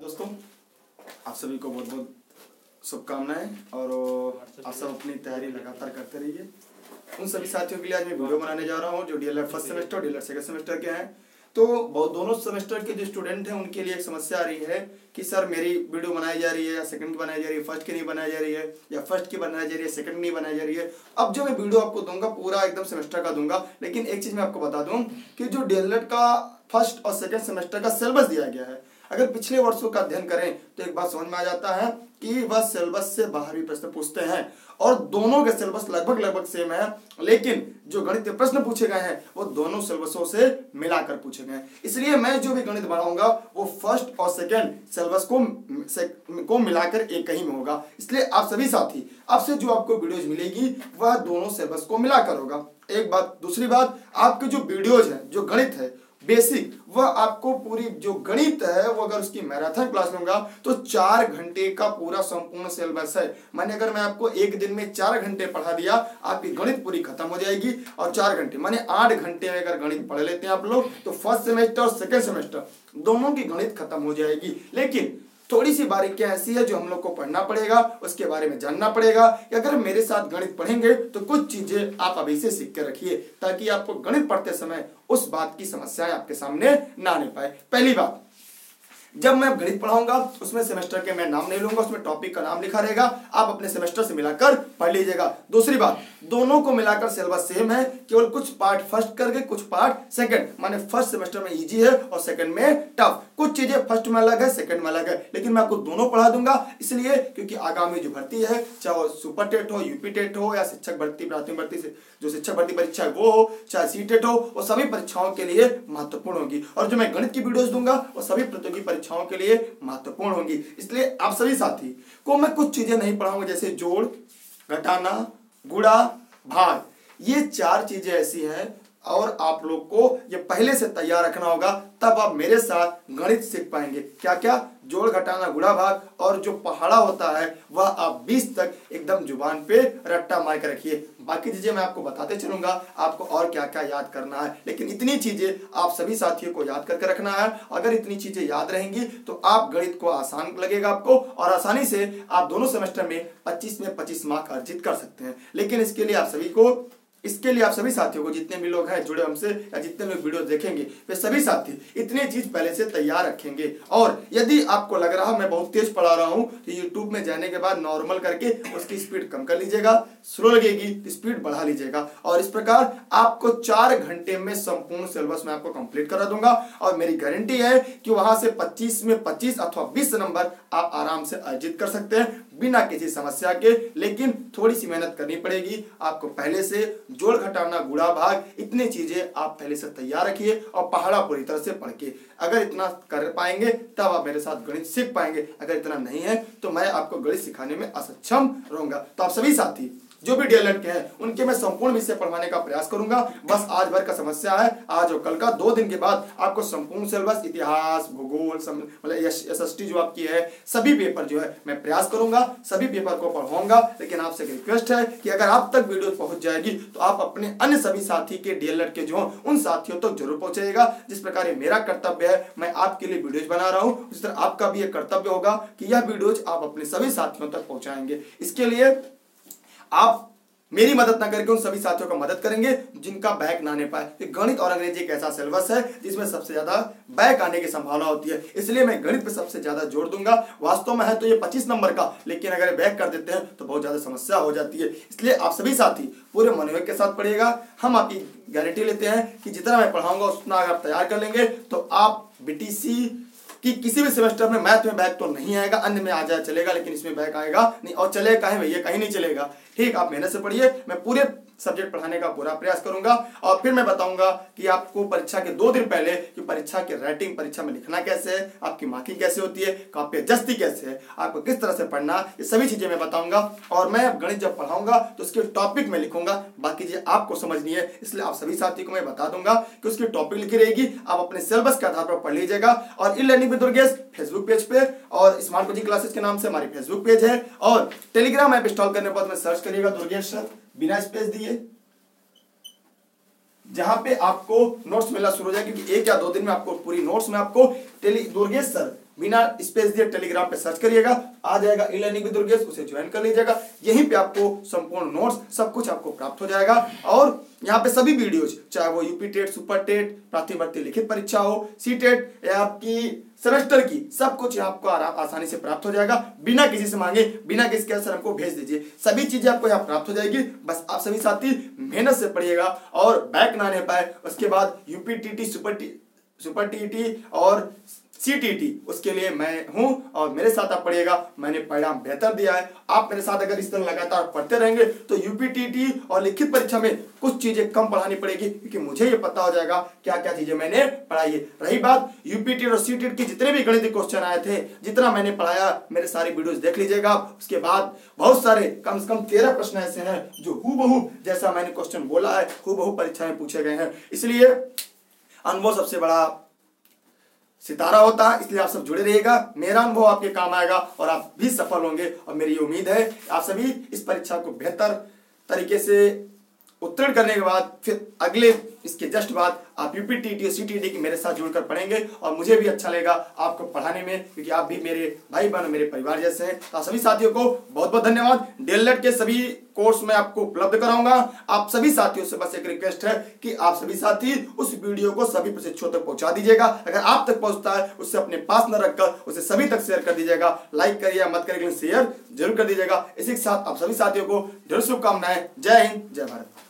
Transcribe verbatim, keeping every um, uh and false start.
दोस्तों, आप सभी को बहुत बहुत शुभकामनाएं और आप सब अपनी तैयारी लगातार करते रहिए। उन सभी साथियों के लिए आज मैं वीडियो बनाने जा रहा हूं जो डीएलएड फर्स्ट सेमेस्टर और डीएलएड सेकंड सेमेस्टर के हैं। तो बहुत दोनों सेमेस्टर के जो स्टूडेंट हैं उनके लिए एक समस्या आ रही है कि सर मेरी वीडियो बनाई जा रही है या सेकंड की बनाई जा रही है, फर्स्ट की नहीं बनाई जा रही है, या फर्स्ट की बनाई जा रही है सेकंड नहीं बनाई जा रही है। अब जो मैं वीडियो आपको दूंगा पूरा एकदम सेमेस्टर का दूंगा, लेकिन एक चीज मैं आपको बता दूं कि जो डीएलएड का फर्स्ट और सेकंड सेमेस्टर का सिलेबस दिया गया है, अगर पिछले वर्षों का अध्ययन करें तो एक बात समझ में आ जाता है कि वह सिलेबस से बाहर भी प्रश्न पूछते हैं और दोनों के सिलेबस लगभग लगभग सेम है, लेकिन जो गणित के प्रश्न पूछे गए हैं वो दोनों सिलेबसों से मिलाकर पूछे गए हैं। इसलिए मैं जो भी गणित बनाऊंगा वो फर्स्ट और सेकंड सिलेबस को को मिलाकर एक ही में होगा। इसलिए आप सभी साथी आपसे जो आपको वीडियोज मिलेगी वह दोनों सिलेबस को मिलाकर होगा। एक बात। दूसरी बात, आपके जो वीडियोज हैं, जो गणित है बेसिक, वह आपको पूरी जो गणित है वो अगर उसकी मैराथन क्लास लूंगा तो चार घंटे का पूरा संपूर्ण सिलेबस है। माने अगर मैं आपको एक दिन में चार घंटे पढ़ा दिया, आपकी गणित पूरी खत्म हो जाएगी। और चार घंटे माने आठ घंटे में अगर गणित पढ़ लेते हैं आप लोग तो फर्स्ट सेमेस्टर और सेकेंड सेमेस्टर दोनों की गणित खत्म हो जाएगी। लेकिन थोड़ी सी बारीकियां ऐसी है जो हम लोग को पढ़ना पड़ेगा, उसके बारे में जानना पड़ेगा कि अगर मेरे साथ गणित पढ़ेंगे तो कुछ चीजें आप अभी से सीख के रखिए ताकि आपको गणित पढ़ते समय उस बात की समस्याएं आपके सामने ना आने पाए। पहली बात, जब मैं गणित पढ़ाऊंगा उसमें सेमेस्टर के मैं नाम नहीं लूंगा, उसमें टॉपिक का नाम लिखा रहेगा, आप अपने सेमेस्टर से मिलाकर पढ़ लीजिएगा। दूसरी बात, दोनों को मिलाकर सिलेबस सेम है, केवल कुछ पार्ट फर्स्ट करके कुछ पार्ट सेकंड, माने फर्स्ट सेमेस्टर में इजी है और सेकंड में टफ। कुछ चीजें फर्स्ट में अलग है, सेकंड में अलग है, लेकिन मैं आपको दोनों पढ़ा दूंगा। इसलिए क्योंकि आगामी जो भर्ती है, चाहे वो सुपर टेट हो, यूपी टेट हो या शिक्षक भर्ती प्राथमिक भर्ती से जो शिक्षक भर्ती परीक्षा है वो हो, चाहे सी टेट हो, वो सभी परीक्षाओं के लिए महत्वपूर्ण होगी। और जो मैं गणित की वीडियोस दूंगा वो सभी प्रतियोगी परीक्षाओं के लिए महत्वपूर्ण होगी। इसलिए आप सभी साथी को मैं कुछ चीजें नहीं पढ़ाऊंगा, जैसे जोड़, घटाना, गुणा, भाग। ये चार चीजें ऐसी हैं और आप लोग को ये पहले से तैयार रखना होगा, तब आप मेरे साथ गणित सीख पाएंगे। क्या क्या? जोड़, घटाना, गुणा, भाग। और जो पहाड़ा होता है वह आप बीस तक एकदम जुबान पे रट्टा मार के रखिए। बाकी चीजें मैं आपको बताते चलूंगा आपको और क्या क्या याद करना है, लेकिन इतनी चीजें आप सभी साथियों को याद करके रखना है। अगर इतनी चीजें याद रहेंगी तो आप गणित को आसान लगेगा आपको और आसानी से आप दोनों सेमेस्टर में पच्चीस में पच्चीस मार्क अर्जित कर सकते हैं। लेकिन इसके लिए आप सभी को इसके लिए आप सभी साथियों को, जितने भी लोग हैं जुड़े हमसे या जितने लोग वीडियो देखेंगे, वे सभी साथी इतनी चीज पहले से तैयार रखेंगे। और यदि आपको लग रहा मैं बहुत तेज पढ़ा रहा हूं तो यूट्यूब में जाने के बाद नॉर्मल करके उसकी स्पीड कम कर लीजिएगा, स्लो लगेगी तो स्पीड बढ़ा लीजिएगा। और इस प्रकार आपको चार घंटे में संपूर्ण सिलेबस में आपको कंप्लीट करा दूंगा और मेरी गारंटी है कि वहां से पच्चीस में पच्चीस अथवा बीस नंबर आप आराम से अर्जित कर सकते हैं बिना किसी समस्या के। लेकिन थोड़ी सी मेहनत करनी पड़ेगी आपको। पहले से जोड़, घटाना, गुणा, भाग, इतनी चीजें आप पहले से तैयार रखिए और पहाड़ा पूरी तरह से पढ़ के अगर इतना कर पाएंगे तब आप मेरे साथ गणित सीख पाएंगे। अगर इतना नहीं है तो मैं आपको गणित सिखाने में असक्षम रहूंगा। तो आप सभी साथी जो भी डीएलएड के हैं उनके मैं संपूर्ण विषय पढ़वाने का प्रयास करूंगा। बस आज भर का समस्या है, आज और कल का दो दिन के बाद आपको संपूर्ण सिलेबस, इतिहास, भूगोल, मतलब एसएसटी जो आपकी है, सभी पेपर जो है मैं प्रयास करूंगा, सभी पेपर को पढ़वाऊंगा। लेकिन आपसे रिक्वेस्ट है कि अगर आप तक वीडियो पहुंच जाएगी तो आप अपने अन्य सभी साथी के डीएलएड के जो उन साथियों तक जरूर पहुंचाइएगा। जिस प्रकार ये मेरा कर्तव्य है, मैं आपके लिए वीडियोज बना रहा हूँ, उस तरह आपका भी एक कर्तव्य होगा कि यह वीडियोज आप अपने सभी साथियों तक पहुंचाएंगे। इसके लिए आप मेरी मदद ना करके उन सभी साथियों का मदद करेंगे जिनका बैक ना आने पाए। गणित और अंग्रेजी एक ऐसा सिलेबस है जिसमें सबसे ज्यादा बैक आने की संभावना होती है, इसलिए मैं गणित पे सबसे ज्यादा जोर दूंगा। वास्तव में है तो ये पच्चीस नंबर का, लेकिन अगर बैक कर देते हैं तो बहुत ज्यादा समस्या हो जाती है। इसलिए आप सभी साथी पूरे मनोयोग के साथ पढ़िएगा। हम आपकी गारंटी लेते हैं कि जितना मैं पढ़ाऊंगा उतना अगर आप तैयार कर लेंगे तो आप बीटीसी कि किसी भी सेमेस्टर में मैथ में बैक तो नहीं आएगा, अन्य में आ जाए चलेगा, लेकिन इसमें बैक आएगा नहीं। और चलेगा कहीं भैया, कहीं नहीं चलेगा। ठीक, आप मेहनत से पढ़िए, मैं पूरे सब्जेक्ट पढ़ाने का पूरा प्रयास करूंगा। और फिर मैं बताऊंगा कि आपको परीक्षा के दो दिन पहले कि परीक्षा की राइटिंग, परीक्षा में लिखना कैसे है, आपकी मार्किंग कैसे होती है, कॉपी जस्ती कैसे है, आपको किस तरह से पढ़ना, ये सभी चीजें मैं बताऊंगा। और मैं गणित जब पढ़ाऊंगा तो उसके टॉपिक में लिखूंगा, बाकी चीजें आपको समझनी है। इसलिए आप सभी साथी को मैं बता दूंगा कि उसकी टॉपिक लिखी रहेगी, आप अपने सिलेबस के आधार पर पढ़ लीजिएगा। और e learning with Durgesh Facebook page पे और स्मार्ट कोचिंग क्लासेस के नाम से हमारी फेसबुक पेज है। और टेलीग्राम ऐप इंस्टॉल करने के बाद में सर्च करिएगा दुर्गेश सर बिना स्पेस दिए, जहां पे आपको नोट्स मिलना शुरू हो जाए, क्योंकि एक या दो दिन में आपको पूरी नोट्स में आपको टेली दुर्गेश सर बिना स्पेस दिए टेलीग्राम पे सर्च करिएगा, आ जाएगा ई लर्निंग विद दुर्गेश, उसे ज्वाइन कर लीजिएगा। यहीं पे आपको संपूर्ण नोट्स सब कुछ आपको प्राप्त हो जाएगा। और यहाँ पे सभी वीडियोज, चाहे वो यूपी टेट, सुपर टेट, प्राथमिक भर्ती लिखित परीक्षा हो, सी टेट या आपकी सेमेस्टर की, सब कुछ आपको आसानी से प्राप्त हो जाएगा, बिना किसी से मांगे, बिना किसी के सर हमको भेज दीजिए, सभी चीजें आपको यहाँ प्राप्त हो जाएगी। बस आप सभी साथी मेहनत से पढ़िएगा और बैक ना रह पाए। उसके बाद UP TT, super T super TT और सीटीटी, उसके लिए मैं हूं और मेरे साथ आप पढ़िएगा। मैंने परिणाम बेहतर दिया है, आप मेरे साथ अगर इस तरह लगातार पढ़ते रहेंगे तो यूपी टीटी और लिखित परीक्षा में कुछ चीजें कम पढ़ानी पड़ेगी, क्योंकि मुझे ये पता हो जाएगा क्या क्या चीजें मैंने पढ़ाई है। रही बात यूपी टीटी और सीटीटी की, जितने भी गणित क्वेश्चन आए थे, जितना मैंने पढ़ाया, मेरे सारी वीडियोस देख लीजिएगा। उसके बाद बहुत सारे, कम से कम तेरह प्रश्न ऐसे हैं जो हूबहू जैसा मैंने क्वेश्चन बोला है हूबहू परीक्षा में पूछे गए हैं। इसलिए अनुभव सबसे बड़ा सितारा होता है, इसलिए आप सब जुड़े रहिएगा। मेरा अनुभव आपके काम आएगा और आप भी सफल होंगे। और मेरी उम्मीद है आप सभी इस परीक्षा को बेहतर तरीके से उत्तीर्ण करने के बाद फिर अगले इसके जस्ट बाद आप यूपी टीटी और सीटीटी की मेरे साथ जुड़कर पढ़ेंगे और मुझे भी अच्छा लगेगा आपको पढ़ाने में, क्योंकि आप भी मेरे भाई बहन, मेरे परिवार जैसे हैं। तो सभी साथियों को बहुत बहुत धन्यवाद। डीएलएड के सभी कोर्स में आपको उपलब्ध कराऊंगा। आप सभी साथियों से बस एक रिक्वेस्ट है कि आप सभी साथी उस वीडियो को सभी प्रशिक्षुओं तक पहुंचा दीजिएगा। अगर आप तक पहुंचता है उससे अपने पास न रखकर उसे सभी तक शेयर कर दीजिएगा। लाइक करिए मत करिए, शेयर जरूर कर दीजिएगा। इसी के साथ आप सभी साथियों को ढेर शुभकामनाएं। जय हिंद, जय भारत।